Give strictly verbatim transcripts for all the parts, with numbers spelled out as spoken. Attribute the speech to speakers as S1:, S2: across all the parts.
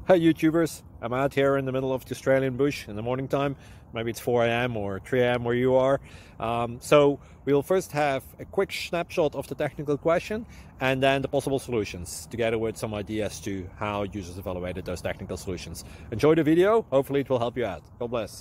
S1: Hi YouTubers, I'm out here in the middle of the Australian bush in the morning time. Maybe it's four A M or three A M where you are. Um, so we'll first have a quick snapshot of the technical question and then the possible solutions, together with some ideas to how users evaluated those technical solutions. Enjoy the video, hopefully it will help you out. God bless.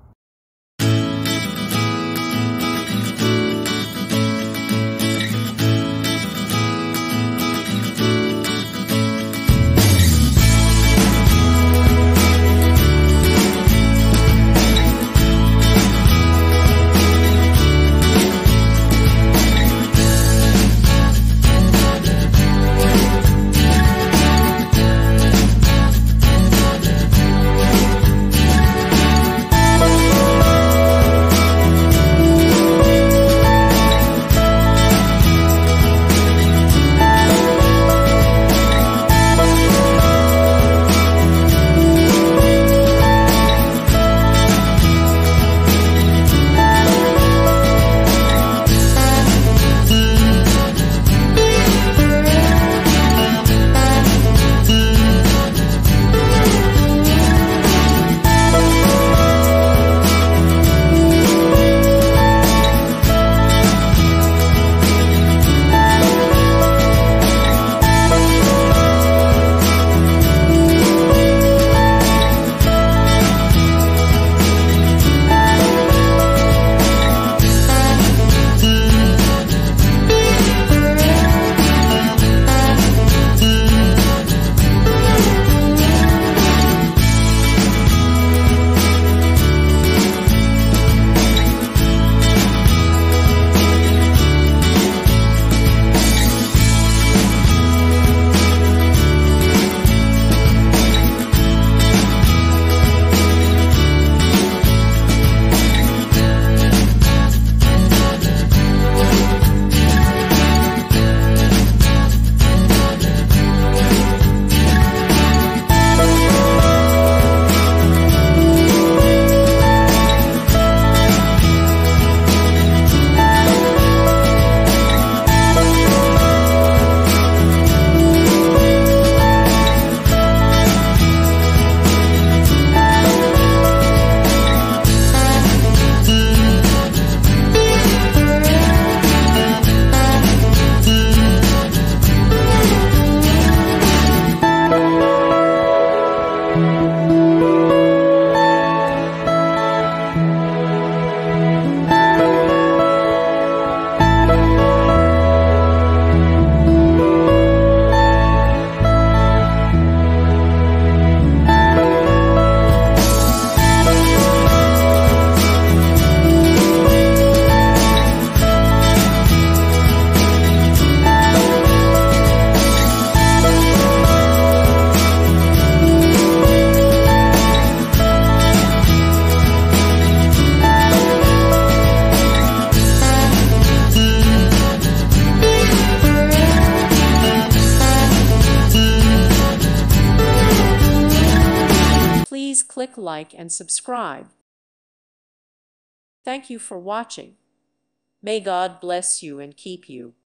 S2: Please click like and subscribe. Thank you for watching. May God bless you and keep you.